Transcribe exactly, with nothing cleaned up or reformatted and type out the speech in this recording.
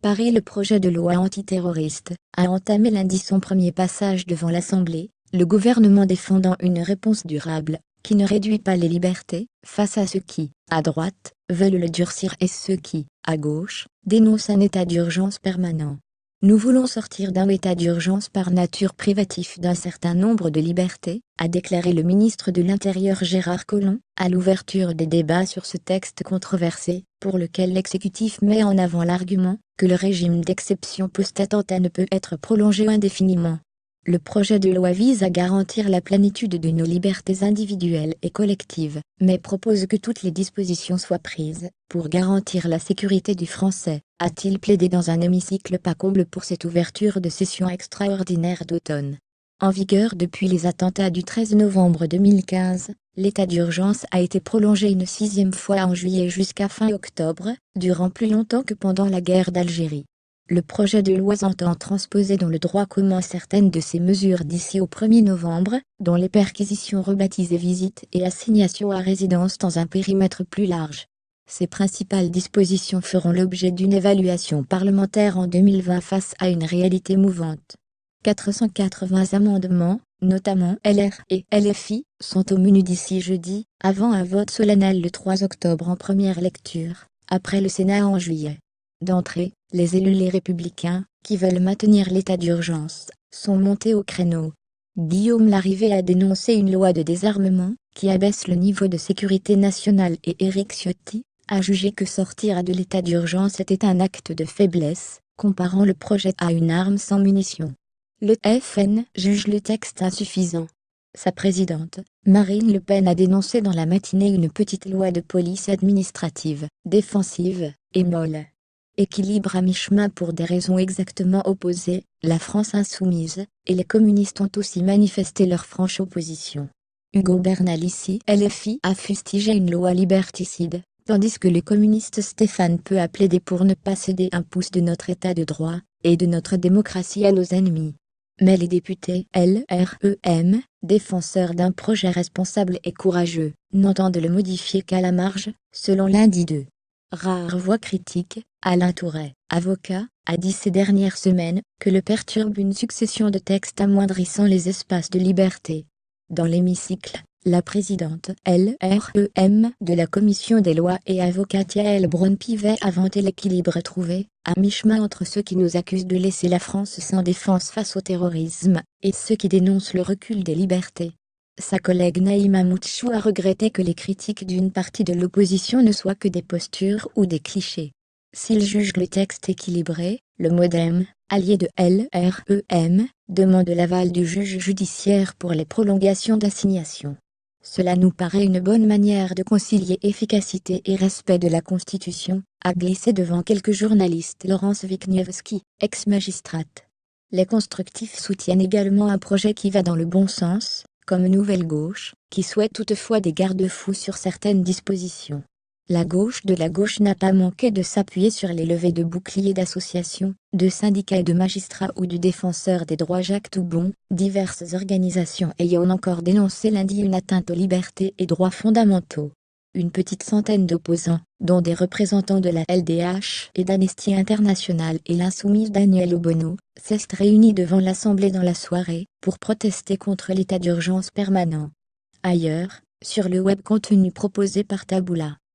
Paris, le projet de loi antiterroriste a entamé lundi son premier passage devant l'Assemblée, le gouvernement défendant une réponse durable, qui ne réduit pas les libertés, face à ceux qui, à droite, veulent le durcir et ceux qui, à gauche, dénoncent un état d'urgence permanent. Nous voulons sortir d'un état d'urgence par nature privatif d'un certain nombre de libertés, a déclaré le ministre de l'Intérieur Gérard Collomb, à l'ouverture des débats sur ce texte controversé, pour lequel l'exécutif met en avant l'argument que le régime d'exception post-attentat ne peut être prolongé indéfiniment. Le projet de loi vise à garantir la plénitude de nos libertés individuelles et collectives, mais propose que toutes les dispositions soient prises pour garantir la sécurité du Français, a-t-il plaidé dans un hémicycle pas comble pour cette ouverture de session extraordinaire d'automne. En vigueur depuis les attentats du treize novembre deux mille quinze, l'état d'urgence a été prolongé une sixième fois en juillet jusqu'à fin octobre, durant plus longtemps que pendant la guerre d'Algérie. Le projet de loi entend transposer dans le droit commun certaines de ces mesures d'ici au premier novembre, dont les perquisitions rebaptisées visites et assignations à résidence dans un périmètre plus large. Ces principales dispositions feront l'objet d'une évaluation parlementaire en deux mille vingt face à une réalité mouvante. quatre cent quatre-vingts amendements, notamment L R et L F I, sont au menu d'ici jeudi, avant un vote solennel le trois octobre en première lecture, après le Sénat en juillet. D'entrée, les élus les Républicains, qui veulent maintenir l'état d'urgence, sont montés au créneau. Guillaume Larrivé a dénoncé une loi de désarmement, qui abaisse le niveau de sécurité nationale et Éric Ciotti a jugé que sortir de l'état d'urgence était un acte de faiblesse, comparant le projet à une arme sans munitions. Le F N juge le texte insuffisant. Sa présidente, Marine Le Pen, a dénoncé dans la matinée une petite loi de police administrative, défensive, et molle. Équilibre à mi-chemin pour des raisons exactement opposées, la France insoumise et les communistes ont aussi manifesté leur franche opposition. Ugo Bernalici, L F I, a fustigé une loi liberticide, tandis que le communiste Stéphane Peu a plaidé pour ne pas céder un pouce de notre état de droit et de notre démocratie à nos ennemis. Mais les députés L R E M, défenseurs d'un projet responsable et courageux, n'entendent le modifier qu'à la marge, selon l'un des deux. Rare voix critique, Alain Tourret, avocat, a dit ces dernières semaines que le perturbe une succession de textes amoindrissant les espaces de liberté. Dans l'hémicycle, la présidente L R E M de la commission des lois et avocate Yael Braun-Pivet a vanté l'équilibre trouvé, à mi-chemin entre ceux qui nous accusent de laisser la France sans défense face au terrorisme, et ceux qui dénoncent le recul des libertés. Sa collègue Naïma Moutchou a regretté que les critiques d'une partie de l'opposition ne soient que des postures ou des clichés. S'il juge le texte équilibré, le MoDem, allié de L R E M, demande l'aval du juge judiciaire pour les prolongations d'assignation. Cela nous paraît une bonne manière de concilier efficacité et respect de la Constitution, a glissé devant quelques journalistes Laurence Wichniewski, ex-magistrate. Les constructifs soutiennent également un projet qui va dans le bon sens, comme Nouvelle Gauche, qui souhaite toutefois des garde-fous sur certaines dispositions. La gauche de la gauche n'a pas manqué de s'appuyer sur les levées de boucliers d'associations, de syndicats et de magistrats ou du défenseur des droits Jacques Toubon, diverses organisations ayant encore dénoncé lundi une atteinte aux libertés et droits fondamentaux. Une petite centaine d'opposants, dont des représentants de la L D H et d'Amnesty International et l'insoumise Danielle Obono, s'est réunis devant l'Assemblée dans la soirée, pour protester contre l'état d'urgence permanent. Ailleurs, sur le web, contenu proposé par Taboola.